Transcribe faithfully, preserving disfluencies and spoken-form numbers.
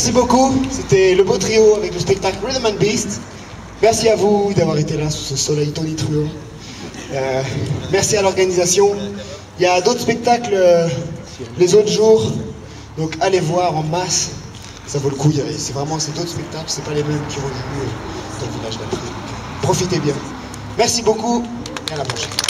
Merci beaucoup, c'était le beau trio avec le spectacle Rhythm and Beast. Merci à vous d'avoir été là sous ce soleil tonitruant. Euh, merci à l'organisation. Il y a d'autres spectacles euh, les autres jours, donc allez voir en masse, ça vaut le coup. C'est vraiment c'est d'autres spectacles, c'est pas les mêmes qui vont jouer dans le village d'Afrique. Profitez bien. Merci beaucoup et à la prochaine.